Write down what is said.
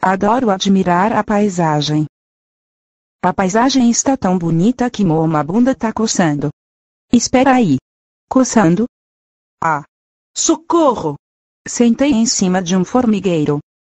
Adoro admirar a paisagem. A paisagem está tão bonita que uma bunda tá coçando. Espera aí. Coçando? Ah! Socorro! Sentei em cima de um formigueiro.